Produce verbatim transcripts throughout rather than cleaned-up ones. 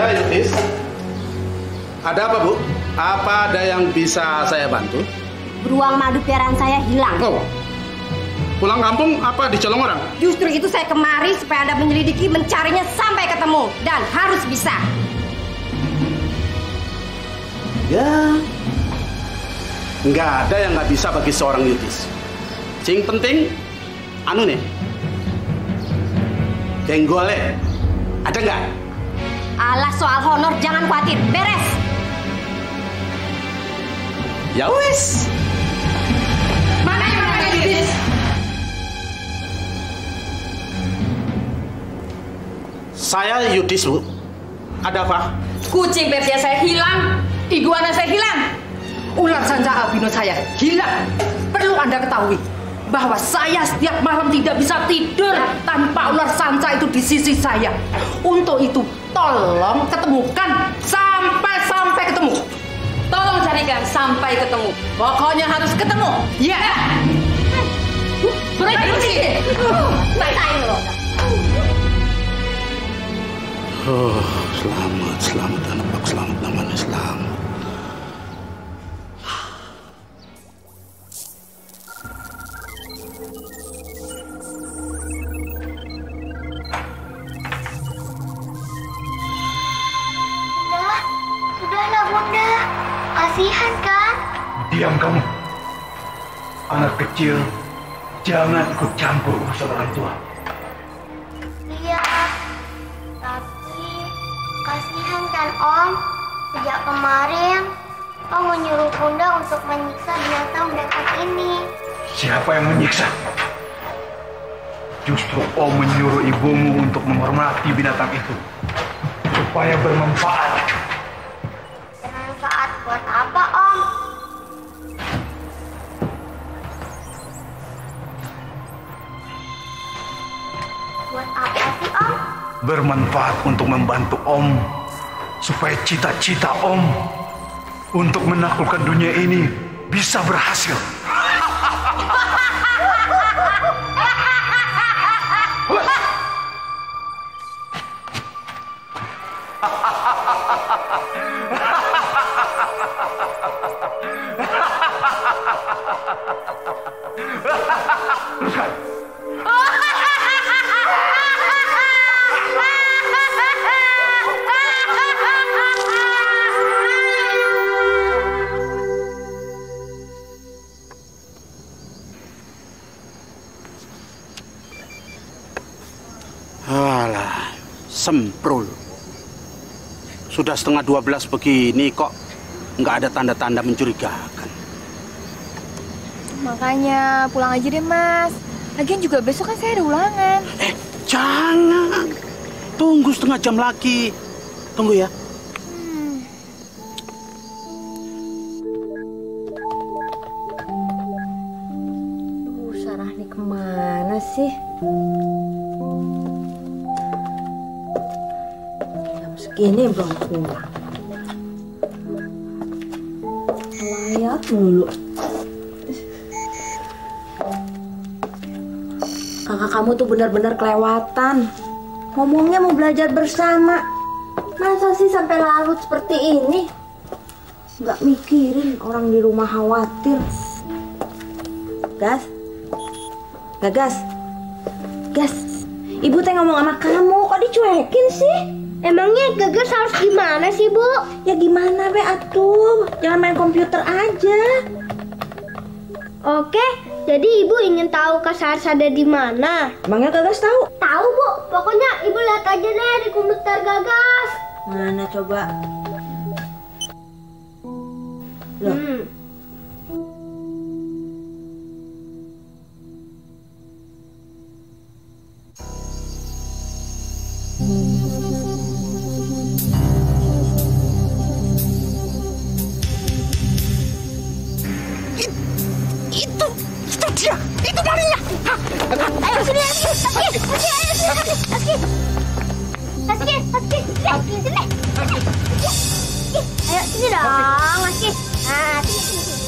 Ya, Yutis. Ada apa, Bu? Apa ada yang bisa saya bantu? Beruang madu piaraan saya hilang. Oh. Pulang kampung apa dicolong orang? Justru itu saya kemari supaya Anda menyelidiki, mencarinya sampai ketemu. Dan harus bisa. Ya. Nggak ada yang nggak bisa bagi seorang Yutis. Sing penting, anu nih. Jenggolnya. Ada nggak? Alah, soal honor jangan khawatir. Beres. Ya wis. Mana yang mana Yutis? Saya Yutis, Bu. Ada apa? Kucing Persia saya hilang, iguana saya hilang, ular sanca albino saya hilang. Perlu Anda ketahui bahwa saya setiap malam tidak bisa tidur tanpa ular sanca itu di sisi saya. Untuk itu, tolong ketemukan sampai-sampai ketemu. Tolong carikan sampai ketemu. Pokoknya harus ketemu. Ya. Berhenti. Selesai loh. Oh, selamat, selamat anak, selamat namanya selamat. Bunda, sudahlah Bunda, kasihan kan? Diam kamu. Anak kecil, jangan ikut campur urusan orang tua. Iya, tapi kasihan kan Om? Sejak kemarin, Om menyuruh Bunda untuk menyiksa binatang-binatang ini. Siapa yang menyiksa? Justru Om menyuruh ibumu untuk menghormati binatang itu. Supaya bermanfaat. Bermanfaat buat apa Om? Buat apa sih Om? Bermanfaat untuk membantu Om. Supaya cita-cita Om untuk menaklukkan dunia ini bisa berhasil. Alah, semprul. Sudah setengah dua belas begini kok nggak ada tanda-tanda mencurigakan. Makanya pulang aja deh Mas. Lagian juga besok kan saya ada ulangan. Eh, jangan. Tunggu setengah jam lagi. Tunggu ya. Hmm. Uh, Sarah nih kemana sih? Jam segini belum pulang. Layat mulu. Kakak kamu tuh benar-benar kelewatan. Ngomongnya mau belajar bersama. Masa sih sampai larut seperti ini? Nggak mikirin orang di rumah khawatir. Gas? Gagas? Gas? Ibu teh ngomong sama kamu, kok dicuekin sih? Emangnya Gagas harus gimana sih Bu? Ya gimana be atuh? Jangan main komputer aja. Oke, jadi Ibu ingin tahu Kak Saras ada di mana? Emangnya Gagas tahu? Tahu Bu, pokoknya Ibu lihat aja deh di komputer Gagas. Mana coba? Loh. Hmm. Itu, itu dia, itu malingnya. Ayo sini, Aski, Aski, Aski, Aski, Aski, Aski, Aski, Aski, sini. Ayo sini dong, Aski. Nah, sini, sini, sini.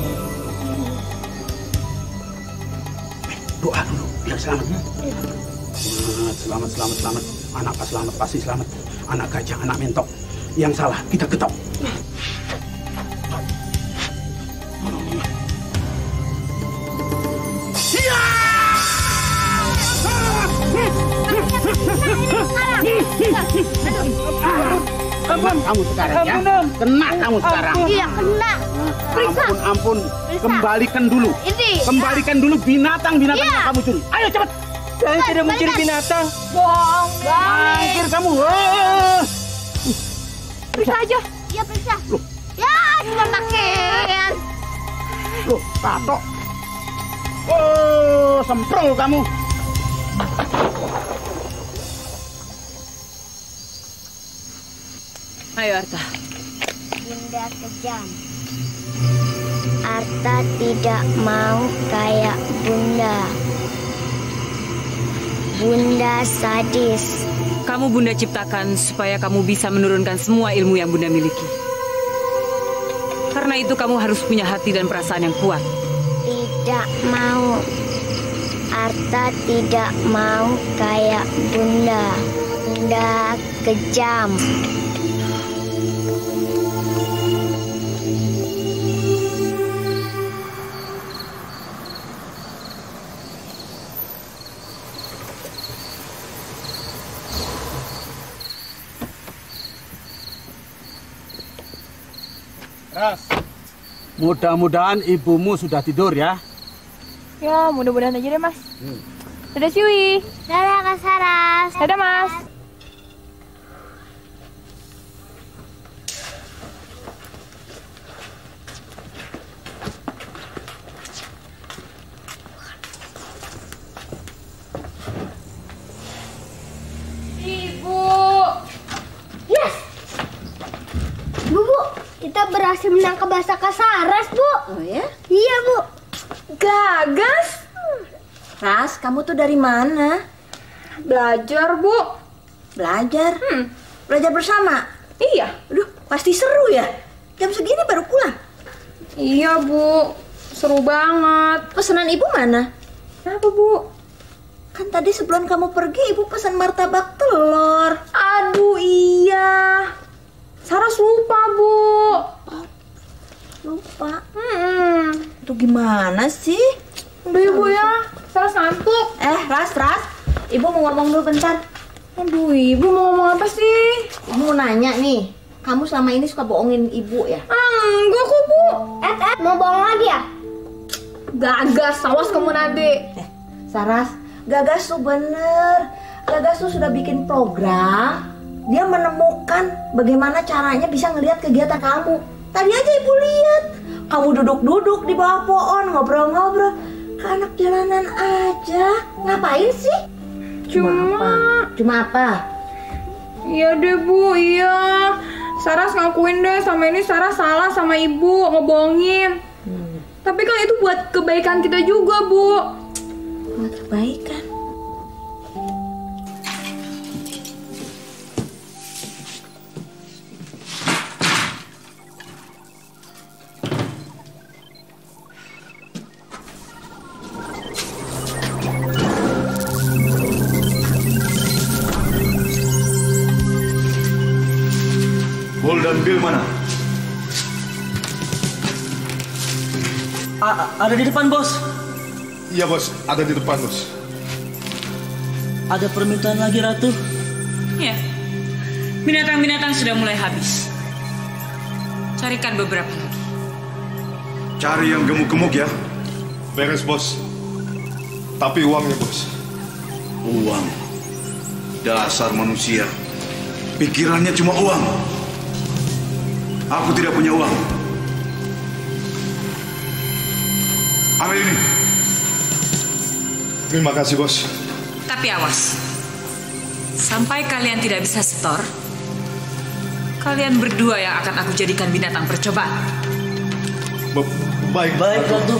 Doa dulu biar selamat. Selamat, selamat, selamat. Anak pas selamat, pasti selamat. Anak gajah, anak mentok. Yang salah, kita ketok. Kena kamu sekarang ya. Kena kamu sekarang. Iya, kena. Periksa. Ampun, ampun. Periksa. Kembalikan dulu. Ini. Kembalikan dulu binatang-binatang Iya. yang kamu curi. Ayo cepat. Saya tidak mencuri binatang. Bohong, Mangkir kamu. Oh. Periksa aja. Iya, periksa. Loh. Ya, cuma pakaian. Loh, tato. Oh, semprol kamu. Ayo Arta. Bunda kejam. Arta tidak mau kayak Bunda. Bunda sadis. Kamu Bunda ciptakan supaya kamu bisa menurunkan semua ilmu yang Bunda miliki. Karena itu kamu harus punya hati dan perasaan yang kuat. Tidak mau. Arta tidak mau kayak Bunda. Bunda kejam. Ras, mudah-mudahan ibumu sudah tidur ya. Ya, mudah-mudahan aja deh, Mas. Dadah, Siwi. Dadah, Kak Saras. Dadah, Mas. Ibu. Yes. Bu, Bu, kita berhasil menangkap bahasa Kak Saras, Bu. Oh ya? Iya, Bu. Gagas. Ras, kamu tuh dari mana? Belajar, Bu. Belajar? Hmm. Belajar bersama? Iya. Aduh, pasti seru ya? Jam segini baru pulang. Iya, Bu. Seru banget. Pesanan ibu mana? Kenapa, Bu? Kan tadi sebelum kamu pergi ibu pesan martabak telur. Aduh, iya. Saras lupa, Bu. Lupa. Hmm. Itu gimana sih? Udah ya, Bu ya. Saras ngantuk. Eh, Ras, Ras. Ibu mau ngomong dulu bentar. Aduh, Ibu mau ngomong apa sih? Ibu mau nanya nih. Kamu selama ini suka bohongin ibu ya? Ah, enggak kok, Bu. Eh, eh, mau bohong lagi ya? Gagas, awas kamu nanti. Eh, Saras, Gagas tuh bener. Gagas tuh sudah bikin program. Dia menemukan bagaimana caranya bisa ngelihat kegiatan kamu. Tadi aja ibu lihat. Kamu duduk-duduk di bawah pohon, ngobrol-ngobrol. Kayak anak jalanan aja. Ngapain sih? Cuma... apa? Cuma apa? Iya deh, Bu, iya. Saras ngakuin deh, sama ini Saras salah sama Ibu, ngebohongin. Hmm. Tapi kan itu buat kebaikan kita juga, Bu. Buat kebaikan. Bol dan Bill mana? A- ada di depan, Bos. Iya bos, ada di depan bos. Ada permintaan lagi, Ratu. Ya, binatang-binatang sudah mulai habis. Carikan beberapa lagi. Cari yang gemuk-gemuk ya. Beres bos. Tapi uangnya bos. Uang. Dasar manusia. Pikirannya cuma uang. Aku tidak punya uang. Ambil ini. Terima kasih bos. Tapi awas, sampai kalian tidak bisa setor, kalian berdua yang akan aku jadikan binatang percobaan. Ba- baik. Baik, Ratu.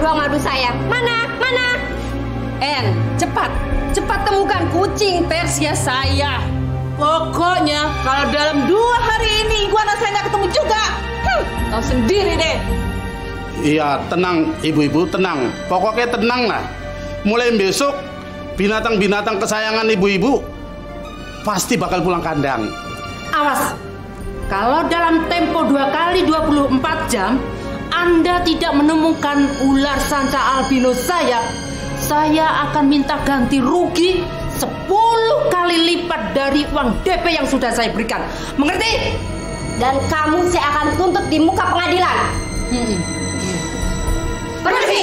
bawa ngadu saya? Mana? Mana? En, cepat. Cepat temukan kucing Persia saya. Pokoknya kalau dalam dua hari ini iguana saya nggak ketemu juga, hmm, tahu sendiri deh. Iya, tenang ibu-ibu, tenang. Pokoknya tenang lah. Mulai besok binatang-binatang kesayangan ibu-ibu pasti bakal pulang kandang. Awas, kalau dalam tempo dua kali dua puluh empat jam Anda tidak menemukan ular sanca albino saya, saya akan minta ganti rugi sepuluh kali lipat dari uang D P yang sudah saya berikan. Mengerti? Dan kamu saya akan tuntut di muka pengadilan. Hmm. Pergi!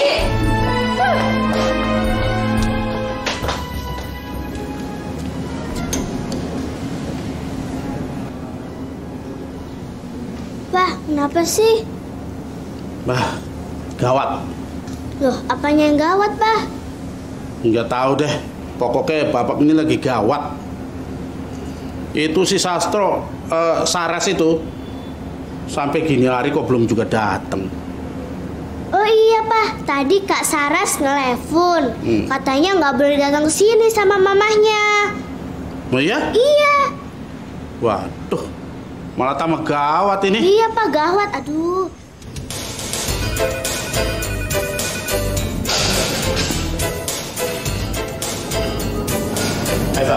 Bah, kenapa sih? Bah, gawat. Loh, apanya yang gawat, Bah? Nggak tahu deh. Pokoknya bapak ini lagi gawat. Itu si Sastro, uh, Saras itu, sampai gini hari kok belum juga datang. Oh iya, Pak. Tadi Kak Saras ngelepon. Hmm. Katanya nggak boleh datang ke sini sama mamahnya. Oh iya? Iya. Waduh, malah tambah gawat ini. Iya, Pak, gawat. Aduh. Ayo,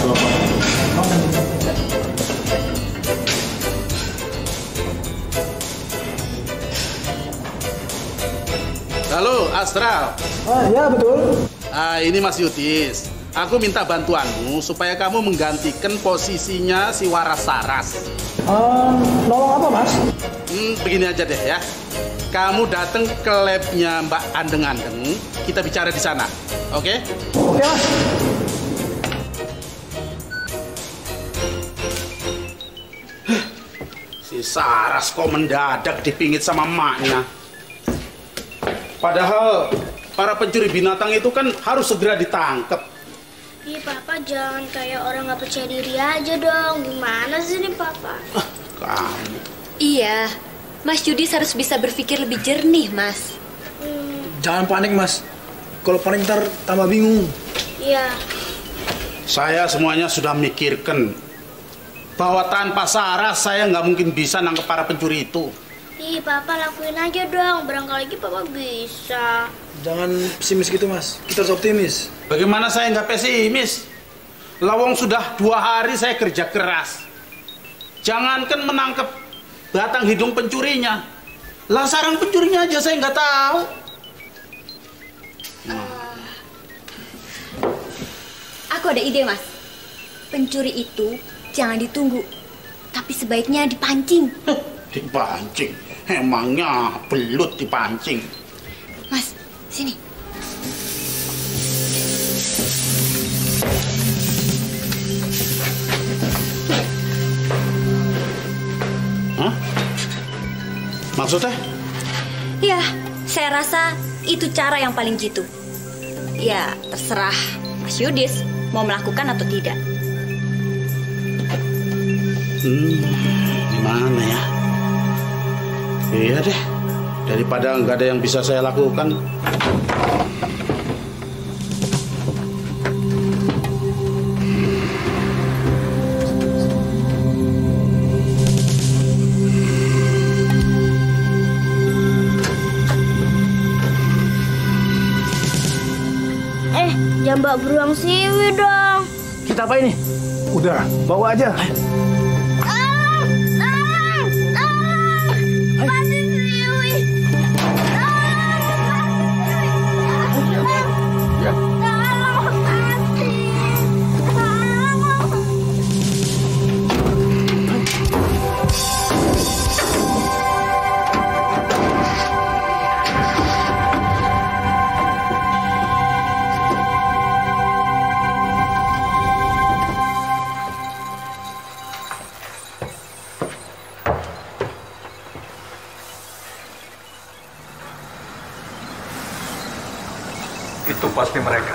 halo, Astral. Ah, ya betul. Ah, ini Mas Yudis. Aku minta bantuanmu supaya kamu menggantikan posisinya si Waras Saras. Um, nolong apa, Mas? Hmm, begini aja deh ya. Kamu datang ke labnya Mbak Andeng-Andeng. Kita bicara di sana, oke? Okay? Oke, Mas. Si Saras kok mendadak dipingit sama emaknya. Padahal para pencuri binatang itu kan harus segera ditangkap. Ih, Papa jangan kayak orang nggak percaya diri aja dong. Gimana sih nih, Papa? Ah, kamu. Iya, Mas Yudis harus bisa berpikir lebih jernih, Mas. Hmm. Jangan panik, Mas. Kalau panik ntar tambah bingung. Iya. Saya semuanya sudah mikirkan bahwa tanpa Saras saya nggak mungkin bisa nangkep para pencuri itu. Ih, Papa lakuin aja dong. Barangkali Papa bisa. Jangan pesimis gitu, Mas. Kita harus optimis. Bagaimana saya nggak pesimis? Lawang sudah dua hari saya kerja keras. Jangankan menangkap batang hidung pencurinya, lah sarang pencurinya aja saya nggak tahu. Uh, aku ada ide, Mas. Pencuri itu jangan ditunggu, tapi sebaiknya dipancing. Dipancing? Emangnya belut dipancing? Mas, sini. Hah? Maksudnya? Ya, saya rasa itu cara yang paling jitu. Ya, terserah Mas Yudis mau melakukan atau tidak. Hmm, gimana ya? Iya deh, daripada nggak ada yang bisa saya lakukan. Eh, jangan bawa beruang siwi dong. Kita apa ini? Udah, bawa aja. Itu pasti mereka.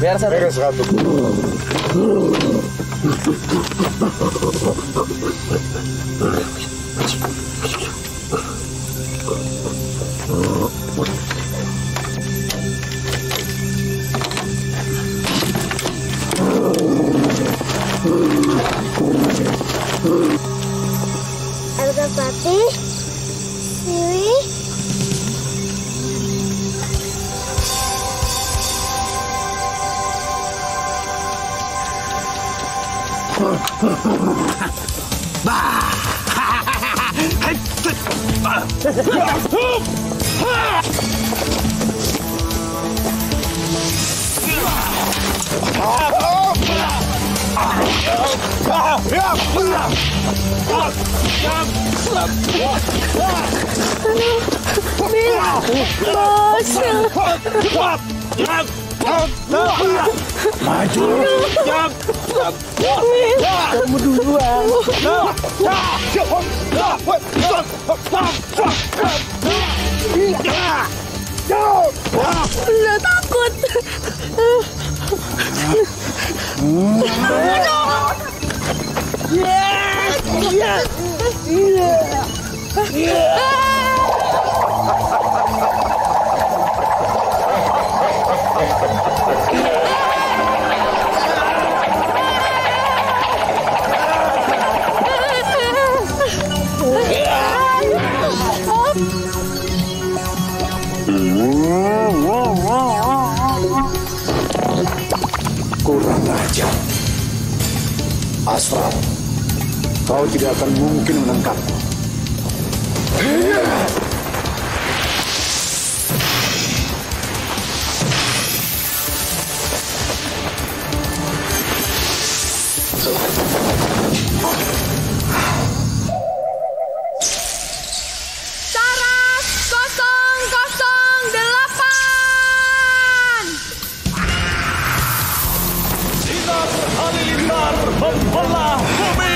Beres satu. Beres satu. Harga Pati, Siwi. Bah. Maju. Kamu duluan. Udah takut. Kurang ajar. Ashraf, kau tidak akan mungkin menangkapku. Saras kosong kosong delapan. Sinar halilintar membelah bumi.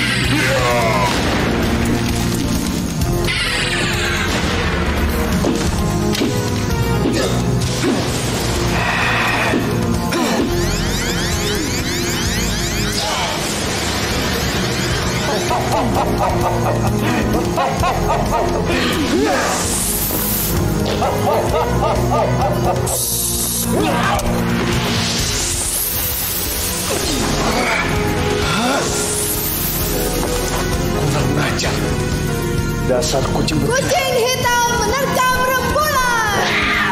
Kurang ajar. Dasar kucing betina. Kucing hitam menerkam rembulan.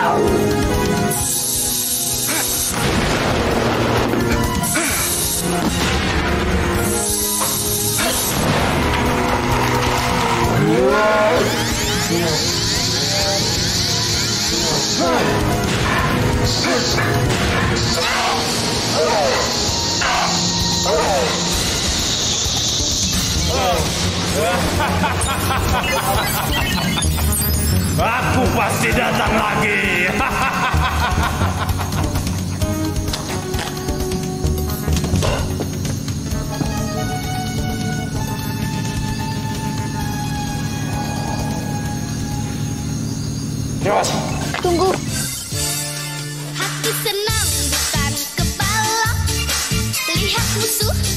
Aku pasti datang lagi. Tunggu. Hati senang bukan kepala, lihat musuh